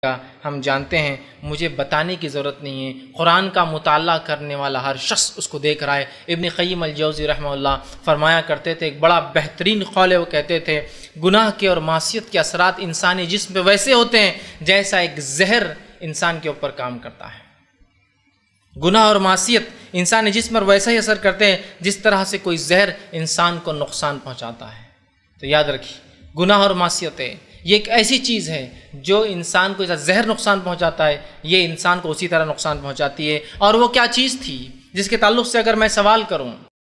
हम जानते हैं, मुझे बताने की ज़रूरत नहीं है। कुरान का मुताला करने वाला हर शख्स उसको देख रहा है। इब्न क़य्यिम अल-जौज़ी रहमहुल्लाह फरमाया करते थे, एक बड़ा बेहतरीन क़ौल है, वो कहते थे गुनाह के और मासियत के असरात इंसानी जिस्म पे वैसे होते हैं जैसा एक जहर इंसान के ऊपर काम करता है। गुनाह और मासियत इंसानी जिस्म पर वैसा ही असर करते हैं जिस तरह से कोई जहर इंसान को नुकसान पहुँचाता है। तो याद रखिए, गुनाह और मासियतें ये एक ऐसी चीज़ है जो इंसान को जैसा जहर नुकसान पहुंचाता है, ये इंसान को उसी तरह नुकसान पहुंचाती है। और वो क्या चीज़ थी जिसके ताल्लुक़ से अगर मैं सवाल करूं